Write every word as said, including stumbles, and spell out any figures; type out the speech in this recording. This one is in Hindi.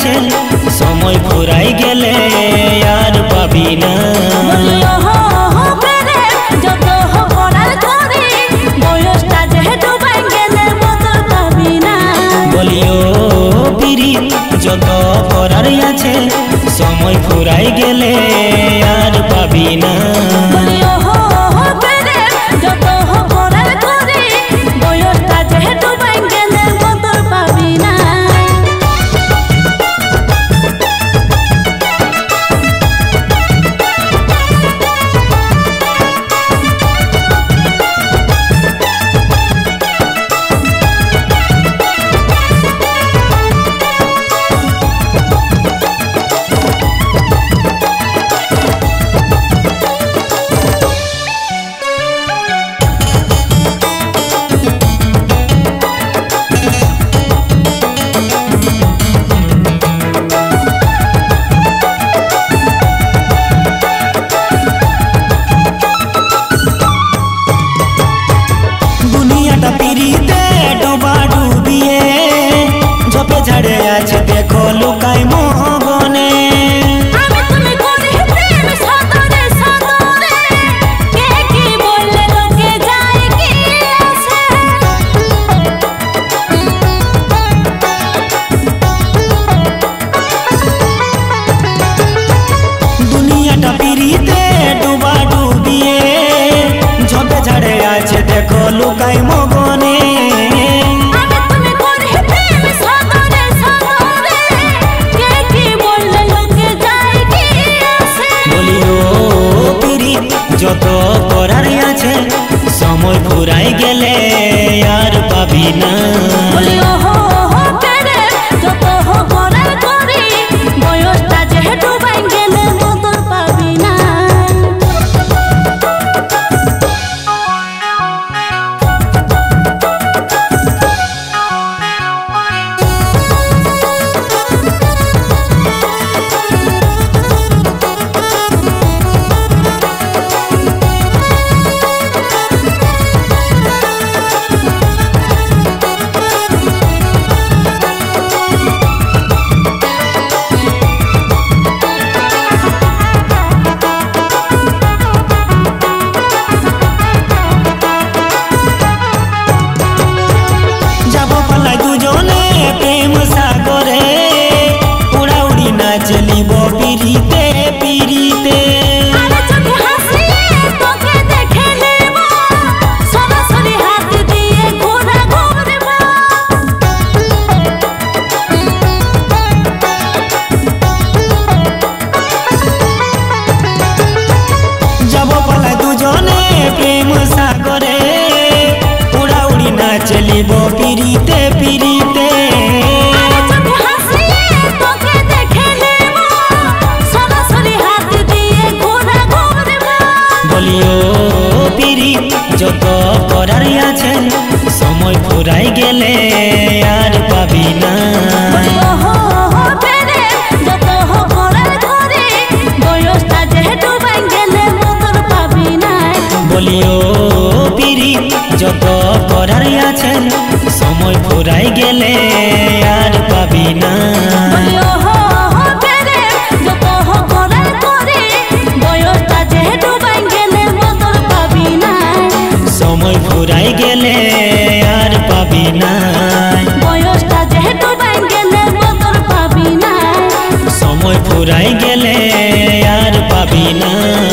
আছে সময় ফুরাই গেলে আর পাবি না। বলিও পিরিত যত করার আছে সময় ফুরাই গেলে আর পাবি না। देखो लुकाई मोहगने दुनियाटा पिरीते डुबा डुबिए झपे झाड़े आज देखो लुकाई मोहगने। যত করার আছে সময় ফুরাই গেলে আর পাবি না। चलिबो पिरीते पिरीते जब पला दुजने प्रेम सागरे उड़ा उड़ी ना चलिबो पिरीते पिरीते। যত করার আছে সময় ফুরাই গেলে আর পাবি না। বলিও পিরিত যত করার আছে সময় ফুরাই গেলে আর পাবি না। সময় ফুরাই গেলে আর পাবি না। বয়সটা যেহেতু বাইন গেলে বদর পাবি না। সময় ফুরাই গেলে আর পাবি না।